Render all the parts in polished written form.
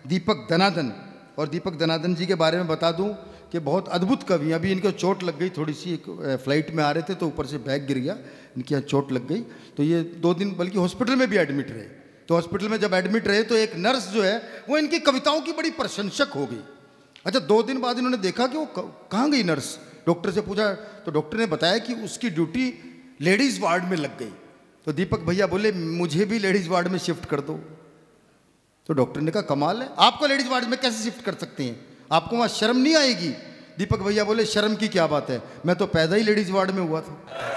दीपक दनादन। और दीपक दनादन जी के बारे में बता दूं कि बहुत अद्भुत कवि। अभी इनको चोट लग गई थोड़ी सी, एक फ्लाइट में आ रहे थे तो ऊपर से बैग गिर गया, इनकी यहाँ चोट लग गई, तो ये 2 दिन बल्कि हॉस्पिटल में भी एडमिट रहे। तो हॉस्पिटल में जब एडमिट रहे तो एक नर्स जो है वो इनकी कविताओं की बड़ी प्रशंसक हो गई। अच्छा, 2 दिन बाद इन्होंने देखा कि वो कहाँ गई नर्स। डॉक्टर से पूछा तो डॉक्टर ने बताया कि उसकी ड्यूटी लेडीज़ वार्ड में लग गई। तो दीपक भैया बोले मुझे भी लेडीज़ वार्ड में शिफ्ट कर दो। तो डॉक्टर ने कहा कमाल है, आपको लेडीज़ वार्ड में कैसे शिफ्ट कर सकते हैं, आपको वहाँ शर्म नहीं आएगी। दीपक भैया बोले शर्म की क्या बात है, मैं तो पैदा ही लेडीज़ वार्ड में हुआ था।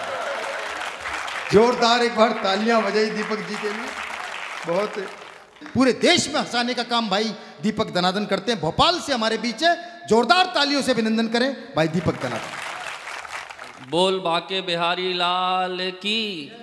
जोरदार एक बार तालियां बजाई दीपक जी के लिए। बहुत पूरे देश में हंसाने का काम भाई दीपक दनादन करते हैं। भोपाल से हमारे बीच है, जोरदार तालियों से अभिनंदन करें भाई दीपक दनादन। बोल बाके बिहारी लाल की।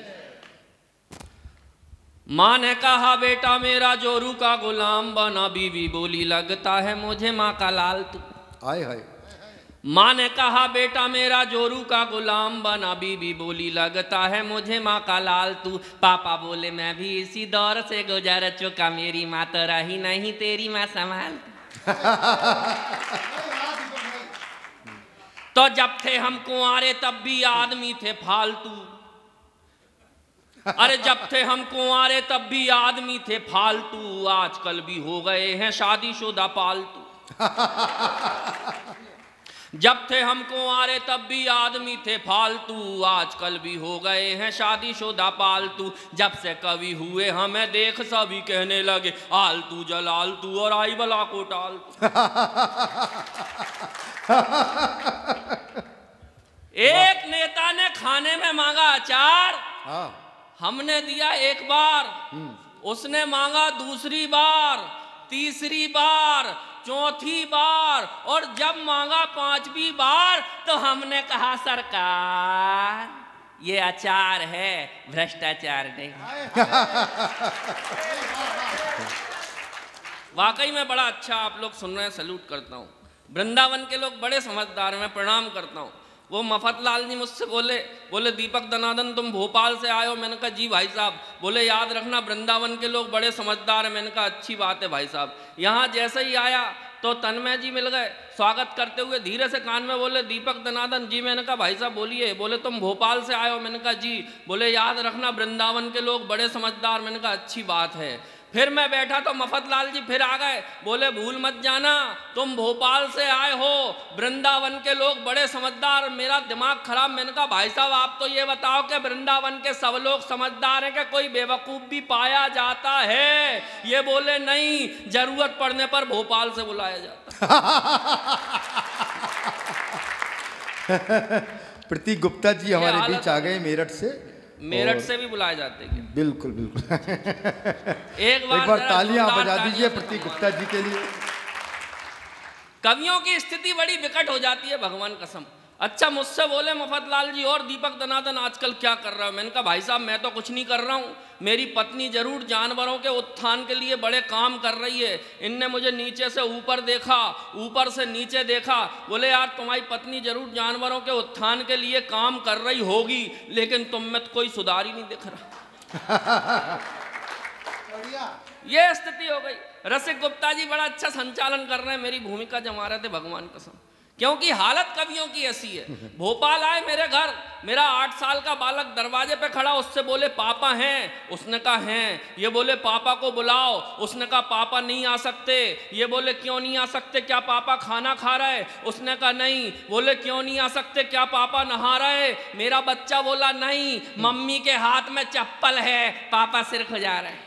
माँ ने कहा बेटा मेरा जोरू का गुलाम बना, बीवी बोली लगता है मुझे माँ का लाल तू। हाय हाय। माँ ने कहा बेटा मेरा जोरू का गुलाम बना, बीवी बोली लगता है मुझे माँ का लाल तू। पापा बोले मैं भी इसी दौर से गुजर चुका, मेरी माँ तो रही नहीं तेरी माँ संभाल। तो जब थे हम कुंवारे तब भी आदमी थे फालतू। अरे जब थे हम कुंवारे तब भी आदमी थे फालतू, आजकल भी हो गए हैं शादीशुदा पालतू। जब थे हम कुंवारे तब भी आदमी थे फालतू, आजकल भी हो गए हैं शादीशुदा पालतू। जब से कवि हुए हमें देख सभी कहने लगे आलतू जलालतू और आई बला को टालतू। एक नेता ने खाने में मांगा अचार, हमने दिया एक बार, उसने मांगा दूसरी बार, तीसरी बार, चौथी बार, और जब मांगा 5वीं बार तो हमने कहा सरकार ये अचार है, भ्रष्टाचार नहीं। वाकई में बड़ा अच्छा आप लोग सुन रहे हैं, सैल्यूट करता हूँ। वृंदावन के लोग बड़े समझदार हैं, मैं प्रणाम करता हूँ। वो मफतलाल जी मुझसे बोले दीपक दनादन तुम भोपाल से आए हो। मैंने कहा जी भाई साहब। बोले याद रखना वृंदावन के लोग बड़े समझदार हैं। मैंने कहा अच्छी बात है भाई साहब। यहाँ जैसे ही आया तो तन्मय जी मिल गए, स्वागत करते हुए धीरे से कान में बोले दीपक दनादन जी। मैंने कहा भाई साहब बोलिए। बोले तुम भोपाल से आए हो। मैंने कहा जी। बोले याद रखना वृंदावन के लोग बड़े समझदार। मैंने कहा अच्छी बात है। फिर मैं बैठा तो मफतलाल जी फिर आ गए, बोले भूल मत जाना तुम भोपाल से आए हो, वृंदावन के लोग बड़े समझदार। मेरा दिमाग खराब। मैंने कहा भाई साहब आप तो ये बताओ कि वृंदावन के सब लोग समझदार हैं कि कोई बेवकूफ़ भी पाया जाता है? ये बोले नहीं, जरूरत पड़ने पर भोपाल से बुलाया जाता। प्रतीक गुप्ता जी हमारे बीच आ गए मेरठ से। मेरठ से भी बुलाए जाते हैं। बिल्कुल बिल्कुल। एक बार तालियां बजा दीजिए प्रतीक गुप्ता जी के लिए। कवियों की स्थिति बड़ी विकट हो जाती है भगवान कसम। अच्छा मुझसे बोले मफतलाल जी और दीपक दनादन आजकल क्या कर रहा है? मैंने कहा भाई साहब मैं तो कुछ नहीं कर रहा हूँ, मेरी पत्नी जरूर जानवरों के उत्थान के लिए बड़े काम कर रही है। इनने मुझे नीचे से ऊपर देखा, ऊपर से नीचे देखा। बोले यार तुम्हारी पत्नी जरूर जानवरों के उत्थान के लिए काम कर रही होगी, लेकिन तुम में तो कोई सुधार ही नहीं दिख रहा। ये स्थिति हो गई। रसिक गुप्ता जी बड़ा अच्छा संचालन कर रहे हैं, मेरी भूमिका जमा रहे थे भगवान कसम, क्योंकि हालत कवियों की ऐसी है। भोपाल आए मेरे घर, मेरा 8 साल का बालक दरवाजे पे खड़ा, उससे बोले पापा हैं? उसने कहा हैं। ये बोले पापा को बुलाओ। उसने कहा पापा नहीं आ सकते। ये बोले क्यों नहीं आ सकते? क्या पापा खाना खा रहे? उसने कहा नहीं। बोले क्यों नहीं आ सकते? क्या पापा नहा रहे? मेरा बच्चा बोला नहीं, मम्मी के हाथ में चप्पल है, पापा सिर खुजा रहे।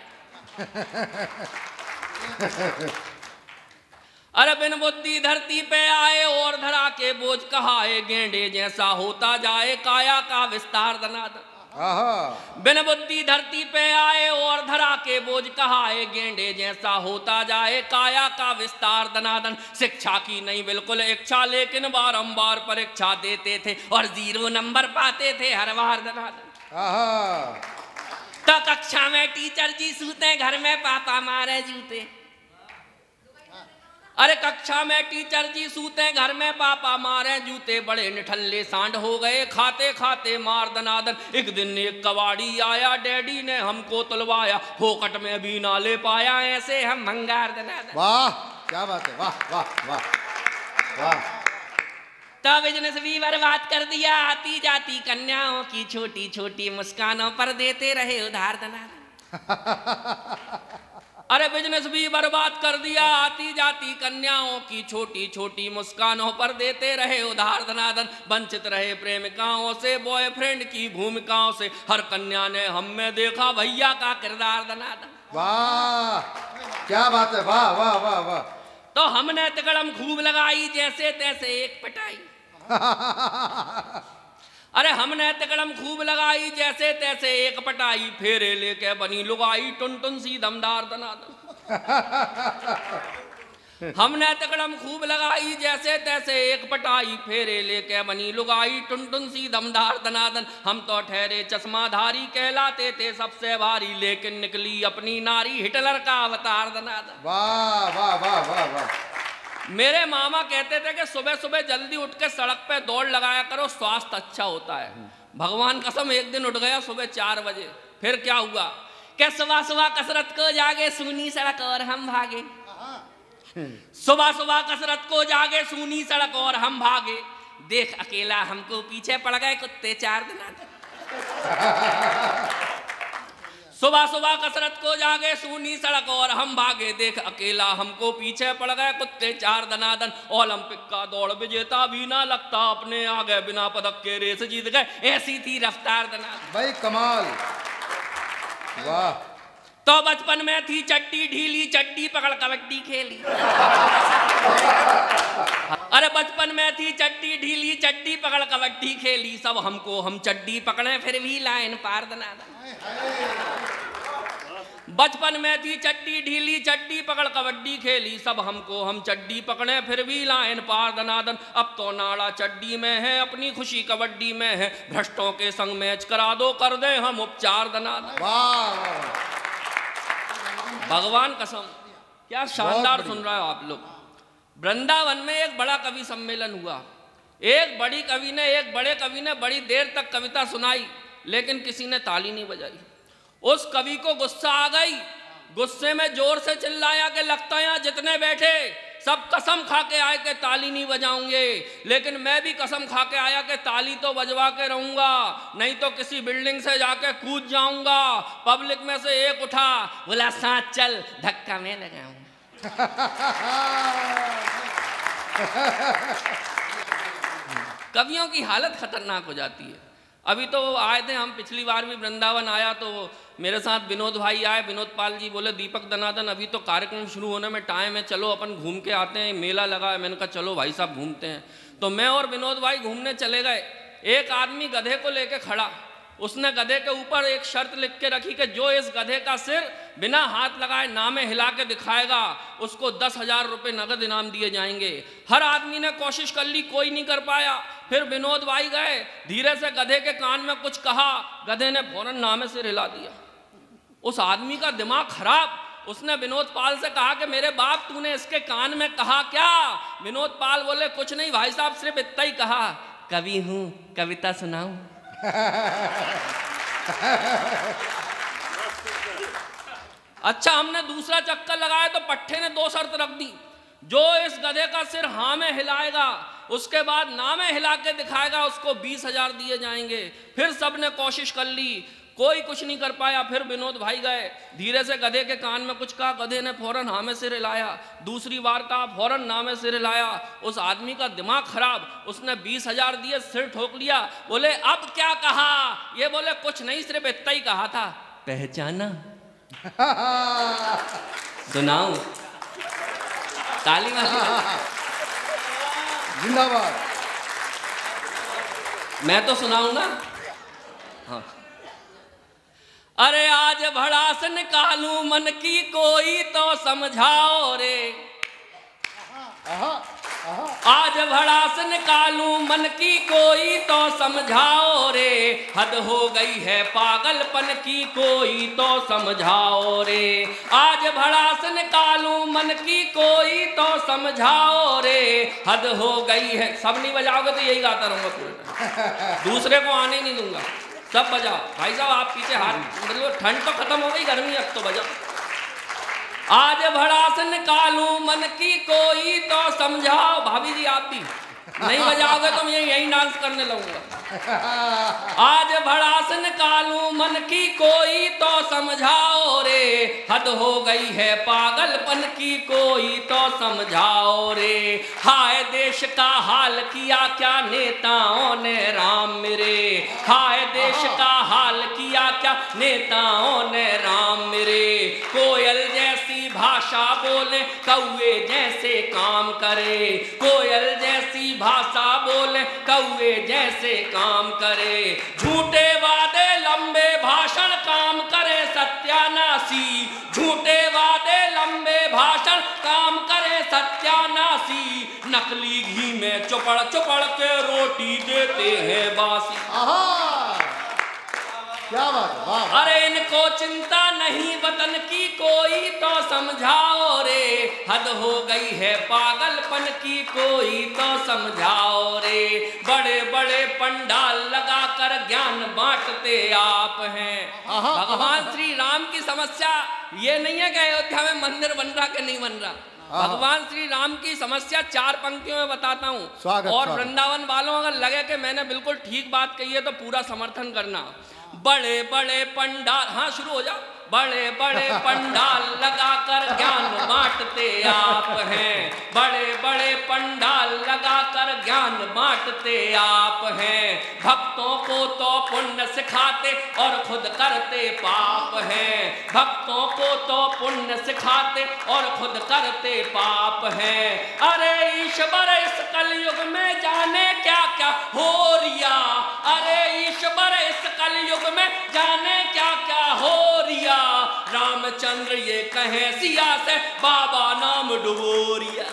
अरे बिन बुद्धि धरती पे आए और धरा के बोझ कहाए, गेंडे जैसा होता जाए काया का विस्तार दनादन। बिन बुद्धि धरती पे आए और धरा के बोझ कहाए, गेंडे जैसा होता जाए काया का विस्तार दनादन। शिक्षा की नहीं बिल्कुल इच्छा, लेकिन बारंबार परीक्षा देते थे और 0 नंबर पाते थे हर बार दनादन। तो कक्षा में टीचर जी सूते, घर में पापा मारे जूते। अरे कक्षा में टीचर जी सूते, घर में पापा मारे जूते, बड़े निठल्ले सांड हो गए खाते खाते मार दनादन। एक दिन एक कबाड़ी आया, डैडी ने हमको तुलवाया, फोकट में भी ना ले पाया, ऐसे हम भंगार दनादन। वाह क्या बात है, वाह वाह वाह वाह। तो बिजनेस भी बर्बाद कर दिया, आती जाती कन्याओं की छोटी छोटी मुस्कानों पर देते रहे उधार दनादन। अरे बिजनेस भी बर्बाद कर दिया, आती जाती कन्याओं की छोटी छोटी मुस्कानों पर देते रहे उधार धनादन। वंचित रहे प्रेमिकाओं से, बॉयफ्रेंड की भूमिकाओं से, हर कन्या ने हम में देखा भैया का किरदार धनादन। वाह क्या बात है, वाह वाह वाह वाह। तो हमने तिकड़म खूब लगाई, जैसे तैसे एक पटाई। अरे हमने तिकड़म खूब लगाई, जैसे तैसे एक पटाई, फेरे लेके बनी लुगाई, टुन टुन सी दमदार दनादन। हमने तिकड़म खूब लगाई, जैसे तैसे एक पटाई, फेरे लेके बनी लुगाई, टुन टुन सी दमदार दनादन। हम तो ठहरे चश्माधारी, कहलाते थे सबसे भारी, लेकिन निकली अपनी नारी हिटलर का अवतार दनादन। वाह वाह वाह वाह वाह। मेरे मामा कहते थे कि सुबह सुबह जल्दी उठ के सड़क पे दौड़ लगाया करो, स्वास्थ्य अच्छा होता है। भगवान कसम एक दिन उठ गया सुबह 4 बजे, फिर क्या हुआ कि सुबह सुबह कसरत को जागे, सूनी सड़क और हम भागे। सुबह सुबह कसरत को जागे, सूनी सड़क और हम भागे, देख अकेला हमको पीछे पड़ गए कुत्ते 4 दिन। सुबह सुबह कसरत को जागे, सूनी सड़क और हम भागे, देख अकेला हमको पीछे पड़ गए कुत्ते 4 दनादन। ओलंपिक का दौड़ विजेता भी ना लगता अपने आगे, बिना पदक के रेस जीत गए, ऐसी थी रफ्तार दनादन। भाई कमाल, वाह। तो बचपन में थी चड्डी ढीली, चड्डी पकड़ कबड्डी खेली। अरे बचपन में थी चड्डी ढीली, चड्डी पकड़ कबड्डी खेली, सब हमको हम चड्डी पकड़े फिर भी लाइन पार दनादन। बचपन में थी चड्डी ढीली, चड्डी पकड़ कबड्डी खेली, सब हमको हम चड्डी पकड़े फिर भी लाइन पार दनादन। अब तो नाड़ा चड्डी में है, अपनी खुशी कबड्डी में है, भ्रष्टों के संग मैच करा दो, कर दे हम उपचार दनादन। वाह भगवान कसम, क्या शानदार सुन रहे हो आप लोग। वृंदावन में एक बड़ा कवि सम्मेलन हुआ, एक बड़ी कवि ने, एक बड़े कवि ने बड़ी देर तक कविता सुनाई, लेकिन किसी ने ताली नहीं बजाई। उस कवि को गुस्सा आ गई, गुस्से में जोर से चिल्लाया कि लगता है यहाँ जितने बैठे सब कसम खा के आए कि ताली नहीं बजाऊंगे, लेकिन मैं भी कसम खा के आया कि ताली तो बजवा के रहूंगा, नहीं तो किसी बिल्डिंग से जाके कूद जाऊंगा। पब्लिक में से एक उठा, बोला साथ चल, धक्का मैं लगाऊंगा। कवियों की हालत खतरनाक हो जाती है। अभी तो आए थे हम, पिछली बार भी वृंदावन आया तो मेरे साथ विनोद भाई आए, विनोद पाल जी, बोले दीपक दनादन अभी तो कार्यक्रम शुरू होने में टाइम है, चलो अपन घूम के आते हैं, मेला लगा है। मैंने कहा चलो भाई साहब घूमते हैं। तो मैं और विनोद भाई घूमने चले गए। एक आदमी गधे को लेके खड़ा, उसने गधे के ऊपर एक शर्त लिख के रखी कि जो इस गधे का सिर बिना हाथ लगाए नामे हिला के दिखाएगा उसको 10,000 रुपये नगद इनाम दिए जाएंगे। हर आदमी ने कोशिश कर ली, कोई नहीं कर पाया। फिर विनोद भाई गए, धीरे से गधे के कान में कुछ कहा, गधे ने फौरन नामे सिर हिला दिया। उस आदमी का दिमाग खराब, उसने विनोद पाल से कहा कि मेरे बाप तूने इसके कान में कहा क्या? विनोद पाल बोले कुछ नहीं भाई साहब, सिर्फ इतना ही कहा, कवि हूं, कविता सुनाऊं। अच्छा, हमने दूसरा चक्कर लगाया तो पट्टे ने 2 शर्त रख दी, जो इस गधे का सिर हाँ में हिलाएगा, उसके बाद ना में हिला के दिखाएगा, उसको 20,000 दिए जाएंगे। फिर सबने कोशिश कर ली, कोई कुछ नहीं कर पाया। फिर विनोद भाई गए, धीरे से गधे के कान में कुछ कहा, गधे ने फौरन हाँ में सिर हिलाया। दूसरी बार कहा, फौरन ना में सिर हिलाया। उस आदमी का दिमाग खराब, उसने 20,000 दिए, सिर ठोक लिया। बोले अब क्या कहा? ये बोले कुछ नहीं, सिर्फ इतना ही कहा था, पहचाना? सुनाऊं? ताली जिंदाबाद। मैं तो सुनाऊं ना। हाँ। अरे आज भड़ास निकालूं मन की, कोई तो समझाओ रे। आज भड़ास निकालूं मन की कोई तो समझाओ रे, हद हो गई है पागलपन की कोई तो समझाओ रे। आज भड़ास निकालूं मन की कोई तो समझाओ रे, हद हो गई है। सब नहीं बजाओगे तो यही गाता रहूंगा पूरे, दूसरे को आने नहीं दूंगा। सब बजाओ भाई साहब, आप पीछे हाथ, मतलब ठंड तो खत्म हो गई, गर्मी अब तो बजाओ। आज भड़ास निकालूं मन की कोई तो समझाओ। भाभी जी आप भी नहीं बजाओगे तो मैं यही डांस करने लगूंगा। आज भड़ास निकालूं मन की कोई तो समझाओ रे, हद हो गई है पागलपन की कोई तो समझाओ रे। हाय देश का हाल किया क्या नेताओं ने राम मेरे, हाय देश का हाल किया क्या नेताओं ने राम मेरे। कोयल जैसी भाषा बोले कौवे जैसे काम करे, कोयल जैसी भाषा बोले कौवे जैसे काम करे। झूठे वादे लंबे भाषण काम करे सत्यानाशी, झूठे वादे लंबे भाषण काम करे सत्यानाशी। नकली घी में चुपड़ चुपड़ के रोटी देते हैं बासी। क्या बात, वाह। अरे इनको चिंता नहीं वतन की कोई तो समझाओ रे, हद हो गई है पागलपन की कोई तो समझाओ रे। बड़े बड़े पंडाल लगाकर ज्ञान बांटते आप हैं। भगवान श्री राम की समस्या ये नहीं है कि अयोध्या में मंदिर बन रहा कि नहीं बन रहा। भगवान श्री राम की समस्या 4 पंक्तियों में बताता हूँ, और वृंदावन वालों अगर लगे कि मैंने बिल्कुल ठीक बात कही है तो पूरा समर्थन करना। बड़े बड़े पंडाल, हाँ शुरू हो जाओ। बड़े बड़े पंडाल लगाकर ज्ञान बांटते आप हैं, बड़े बड़े पंडाल लगाकर ज्ञान बांटते आप हैं। भक्तों को तो पुण्य सिखाते और खुद करते पाप हैं, भक्तों को तो पुण्य सिखाते और खुद करते पाप हैं। अरे ईश्वर इस कलयुग में जाने क्या क्या हो रिया, अरे ईश्वर इस कलयुग में जाने क्या क्या हो रिया। रामचंद्र ये कहे सिया से बाबा नाम डुबोरिया।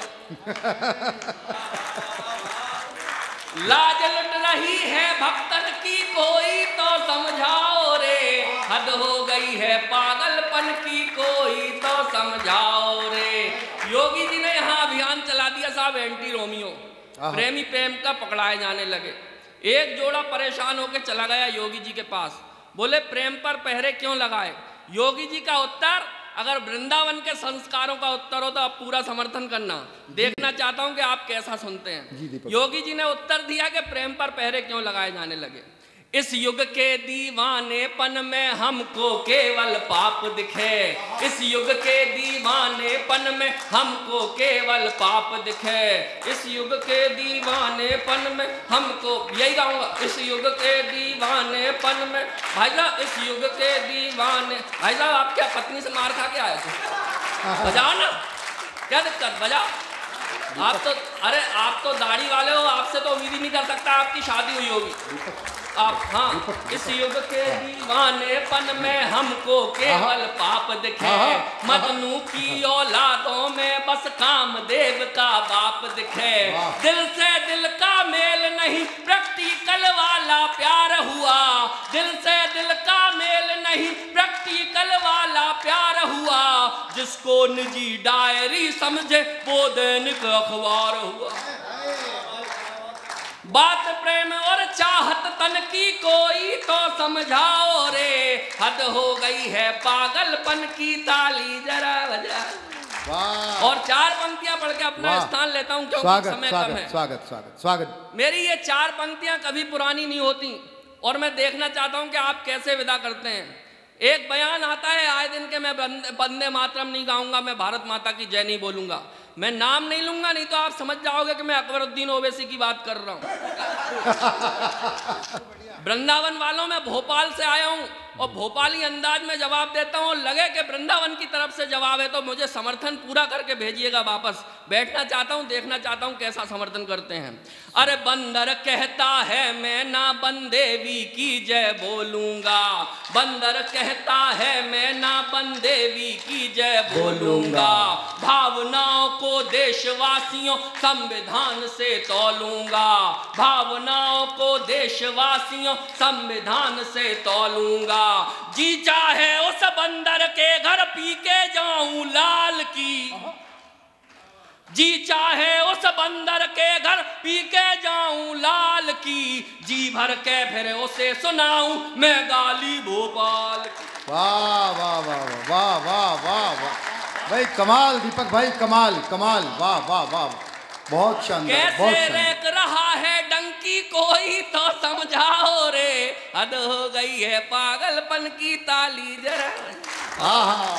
लाज लुट रही है भक्तन की कोई तो समझाओ रे, हद हो गई है पागलपन की कोई तो समझाओ रे। योगी जी ने यहाँ अभियान चला दिया साहब, एंटी रोमियो, प्रेमी प्रेम का पकड़ाए जाने लगे। एक जोड़ा परेशान होकर चला गया योगी जी के पास, बोले प्रेम पर पहरे क्यों लगाए। योगी जी का उत्तर, अगर वृंदावन के संस्कारों का उत्तर हो तो आप पूरा समर्थन करना, देखना चाहता हूं कि आप कैसा सुनते हैं। योगी जी ने उत्तर दिया कि प्रेम पर पहरे क्यों लगाए जाने लगे। इस युग के दीवानेपन में हमको केवल पाप दिखे, इस युग के दीवानेपन में हमको केवल पाप दिखे। इस युग के दीवानेपन में हमको, यही गाऊंगा, इस युग के दीवानेपन में। भाई साहब इस युग के दीवाने, भाई साहब आप क्या पत्नी से मार खा के आए थे? बजाओ ना, क्या दिक्कत, बजाओ। आप तो, अरे आप तो दाढ़ी वाले हो, आपसे तो उम्मीद ही नहीं कर सकता आपकी शादी हुई होगी आप। हाँ, इस युग के दीवानेपन में हमको केवल पाप दिखे, मजनू की औलादों में बस कामदेव का बाप दिखे। दिल से दिल का मेल नहीं, प्रैक्टिकल वाला प्यार हुआ, दिल से दिल का मेल नहीं, प्रैक्टिकल वाला प्यार हुआ। जिसको निजी डायरी समझे वो दैनिक अखबार हुआ। बात प्रेम और चाहत तन की कोई तो समझाओ रे, हद हो गई है पागलपन की ताली जरा बजा। और 4 पंक्तियां पढ़ के अपना स्थान लेता हूं क्योंकि समय कम है। स्वागत स्वागत स्वागत। मेरी ये 4 पंक्तियां कभी पुरानी नहीं होती और मैं देखना चाहता हूं कि आप कैसे विदा करते हैं। एक बयान आता है आए दिन के, मैं वंदे मातरम नहीं गाऊंगा, मैं भारत माता की जय नहीं बोलूंगा, मैं नाम नहीं लूंगा, नहीं तो आप समझ जाओगे कि मैं अकबरुद्दीन ओवैसी की बात कर रहा हूं। वृंदावन वालों में भोपाल से आया हूं और भोपाली अंदाज में जवाब देता हूं, लगे कि वृंदावन की तरफ से जवाब है तो मुझे समर्थन पूरा करके भेजिएगा वापस। बैठना चाहता हूं, देखना चाहता हूं कैसा समर्थन करते हैं। अरे बंदर कहता है मैं ना बंदेवी की जय बोलूंगा, बंदर कहता है मैं ना बंदेवी की जय बोलूंगा। भावनाओं को देशवासियों संविधान से तौलूंगा, भावनाओं को देशवासियों संविधान से तौलूंगा। जी चाहे उस बंदर के घर पी के जाऊं लाल की, जी चाहे उस बंदर के घर पी के जाऊं लाल की, जी भर के फिर उसे सुनाऊं मैं गाली भोपाल की। वाह वाह वाह वाह वाह वाह वाह भाई, कमाल दीपक भाई, कमाल कमाल, वाह वाह वाह, बहुत शानदार, बहुत कैसे शानदार। रेक रहा है डंकी कोई तो समझाओ रे, हद हो गई है पागलपन की ताली जरा। हाँ हाँ